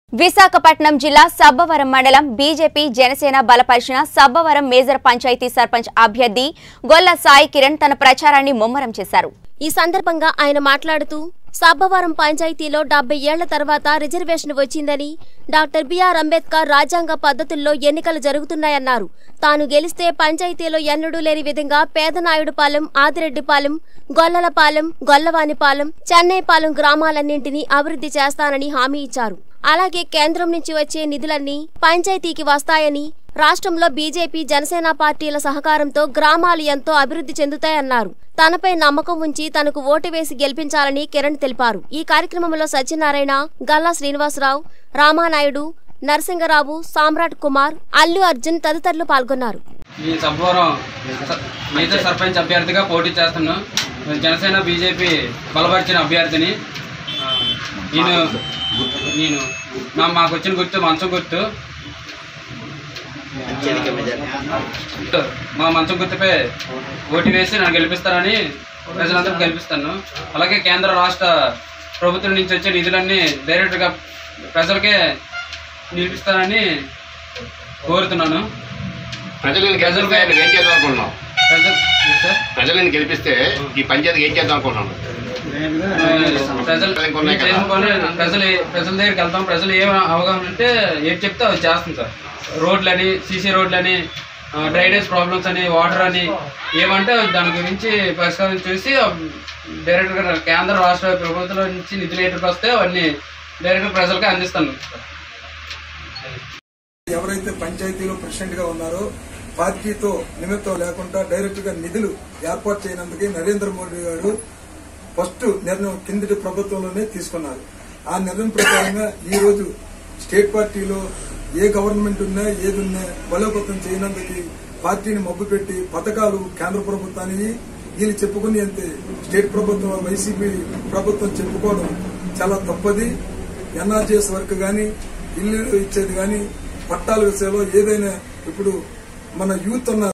విశాఖపట్నం జిల్లా సబ్బవరం మండలం బీజేపీ జనసేన బలపరిచిన సబ్బవరం మేజర్ పంచాయతీ సర్పంచ్ అభ్యర్థి గొల్ల సాయి కిరణ్ తన ప్రచారాన్ని ముమ్మరం చేశారు। ఈ సందర్భంగా ఆయన మాట్లాడుతూ సబ్బవరం పంచాయతీలో 70 ఏళ్ల తర్వాత రిజర్వేషన్ వచ్చిందని, డాక్టర్ బిఆర్ అంబేద్కర్ రాజ్యాంగ పద్ధతుల్లో ఎన్నికలు జరుగుతున్నాయన్నారు। తాను గెలిస్తే పంచాయతీలో ఎన్నడూ లేని విధంగా పేదనాయుడుపాలెం, ఆదిరెడ్డిపాలెం, గొల్లలపాలెం, గొల్లవానిపాలెం, చెన్నైపాలెం గ్రామాలన్నింటినీ అభివృద్ధి చేస్తానని హామీ ఇచ్చారు। అలాగే కేంద్రం నుంచి వచ్చే నిధులన్నీ పంచాయతీకి వస్తాయని, రాష్ట్రంలో బీజేపీ జనసేన పార్టీల సహకారంతో గ్రామాలు ఎంతో అభివృద్ధి చెందుతాయన్నారు। తనపై నమ్మకం ఉంచి తనకు ఓటు వేసి గెలిపించాలని కిరణ్ తెలిపారు। ఈ కార్యక్రమంలో సత్యనారాయణ, గల్లా శ్రీనివాసరావు, రామానాయుడు, నరసింగరావు, సామ్రాట్ కుమార్, అల్లు అర్జున్ తదితరులు పాల్గొన్నారు। ఈ సబ్బవరం మేజర్ సర్పంచ్ అభ్యర్థిగా పోటీ చేస్తున్నాను। జనసేన బీజేపీ బలపరిచిన అభ్యర్థిని। నేను మాకు వచ్చిన గుర్తు మంచం గుర్తు, మా మంచం గుర్తుపై ఓటు వేసి నన్ను గెలిపిస్తారని ప్రజలందరూ గెలిపిస్తాను। అలాగే కేంద్ర రాష్ట్ర ప్రభుత్వం నుంచి వచ్చే నిధులన్నీ డైరెక్ట్గా ప్రజలకే నిలిపిస్తారని కోరుతున్నాను। ప్రజలను గెలిపిస్తే ఈ పంచాయతీకి ఏం చేద్దాం అనుకుంటున్నాను? ప్రజల దగ్గరికి వెళ్తాం। ప్రజలు ఏం అవగాహన ఉంటే ఏం చెప్తే అది చేస్తాం సార్। రోడ్లని, సీసీ రోడ్లని, డ్రైనేజ్ ప్రాబ్లమ్స్ అని, వాటర్ అని ఏమంటే దాని గురించి పరిష్కారం చూసి డైరెక్ట్గా కేంద్ర రాష్ట్ర ప్రభుత్వం నుంచి నిధులు ఎటుకు వస్తే అవన్నీ డైరెక్ట్గా ప్రజలకే అందిస్తాను। ఎవరైతే పంచాయతీలో ప్రెసిడెంట్ గా ఉన్నారో పార్టీతో నిమిత్తం లేకుండా డైరెక్ట్ గా నిధులు ఏర్పాటు చేయనందుకే నరేంద్ర మోడీ గారు ఫస్ట్ నిర్ణయం కిందటి ప్రభుత్వంలోనే తీసుకున్నారు। ఆ నిర్ణయం ప్రకారంగా ఈ రోజు స్టేట్ పార్టీలో ఏ గవర్నమెంట్ ఉన్నా ఏది ఉన్నా బలోపేతం చేయనందుకు పార్టీని మబ్బుపెట్టి పథకాలు కేంద్ర ప్రభుత్వానికి వీళ్ళు చెప్పుకుని అంతే స్టేట్ ప్రభుత్వం వైసీపీ ప్రభుత్వం చెప్పుకోవడం చాలా తప్పది। ఎన్ఆర్జీఎస్ వర్క్ గాని, ఇల్లు ఇచ్చేది గాని, పట్టాల విషయంలో ఏదైనా ఇప్పుడు మన యూత్ ఉన్న